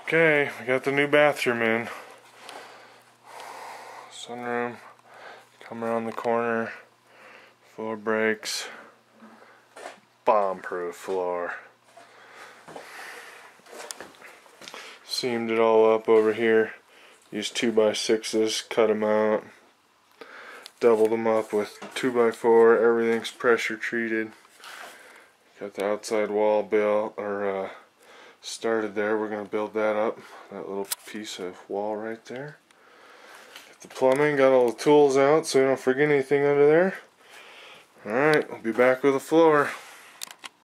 Okay, we got the new bathroom in. Sunroom, come around the corner, floor breaks, bomb-proof floor. Seamed it all up over here. Used 2x6s, cut them out. Doubled them up with 2x4, everything's pressure treated. Got the outside wall built, or started there. We're going to build that up, that little piece of wall right there. Got the plumbing, got all the tools out so we don't forget anything under there. Alright, we'll be back with the floor.